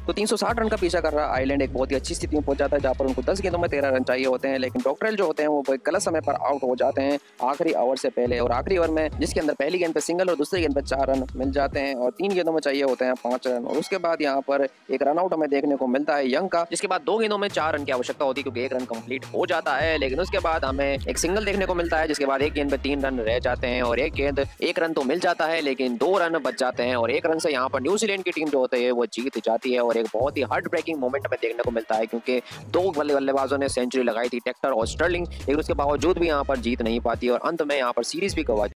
तो 360 रन का पीछा कर रहा आयरलैंड एक बहुत ही अच्छी स्थिति में पहुंच जाता है, जहां पर उनको 10 गेंदों में 13 रन चाहिए होते हैं, लेकिन डॉक्टरेल जो होते हैं वो गलत समय पर आउट हो जाते हैं आखिरी ओवर से पहले। और आखिरी ओवर में जिसके अंदर पहली गेंद पे सिंगल और दूसरी गेंद पे 4 रन मिल जाते हैं और 3 गेंदों में चाहिए होते हैं 5 रन। और उसके बाद यहाँ पर एक रनआउट हमें देखने को मिलता है यंग का, जिसके बाद 2 गेंदों में 4 रन की आवश्यकता होती है क्योंकि 1 रन कंप्लीट हो जाता है। लेकिन उसके बाद हमें एक सिंगल देखने को मिलता है, जिसके बाद एक गेंद पे 3 रन रह जाते हैं और एक रन तो मिल जाता है लेकिन 2 रन बच जाते हैं। और 1 रन से यहाँ पर न्यूजीलैंड की टीम जो होती है वो जीत जाती है और एक बहुत ही हार्ट ब्रेकिंग मोमेंट हमें देखने को मिलता है क्योंकि 2 बल्लेबाजों ने सेंचुरी लगाई थी, टेक्टर और स्टर्लिंग, लेकिन उसके बावजूद भी यहाँ पर जीत नहीं पाती और अंत में यहाँ पर सीरीज भी गवा